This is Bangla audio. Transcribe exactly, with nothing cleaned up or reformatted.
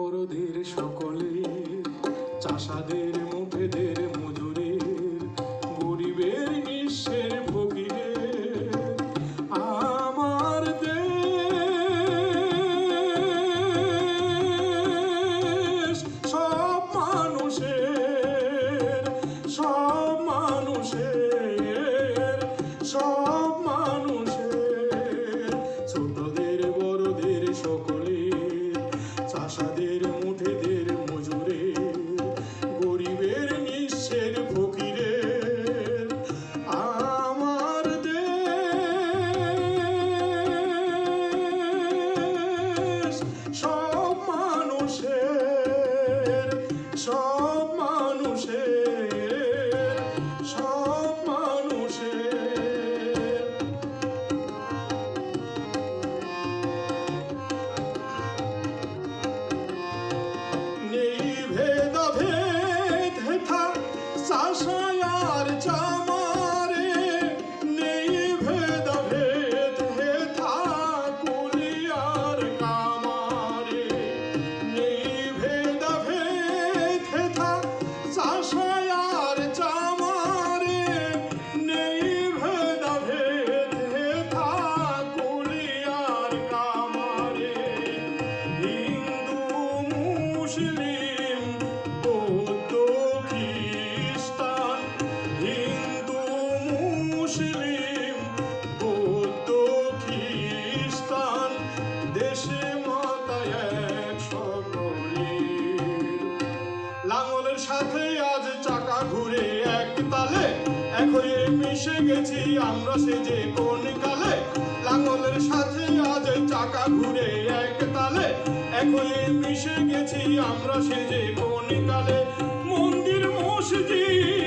বড়দের সকলের, চাষাদের মুঠেদের মজুরের, গরিবের নিঃস্বের ফকিরের আমার দেশ। সব মানুষের, সব মানুষের, সব মানুষের, ছোটদের বড়দের সকলের, চাষাদের মুঠেদের মজুরের, গরিবের নিঃস্বের ফকিরের আমার দেশ। সব মানুষের, সব মানুষের, সব মানুষের। নেই ভেদাভেদ হেথা চাষায়ার চামারে, নেই ভেদাভেদ হেথা কুলিয়ার কামারে, নেই ভেদাভেদ হেথা চাষায়ার চামারে, নেই ভেদাভেদ হেথা কুলিয়ার কামারে। হিন্দু মুসলিম বৌদ্ধ খ্রিস্টান, হিন্দু মুসলিম বৌদ্ধ খ্রিস্টান, দেশে মাতায় এক সকলের। লাঙলের সাথে আজ চাকা ঘুরে এক তালে, এক হয়ে মিশে গেছি আমরা সে যে কোন কালে। লাঙলের সাথে আজ চাকা ঘুরে এক তালে, এক হয়ে মিশে গেছি আমরা সে যে কোন কালে। মন্দির মসজিদ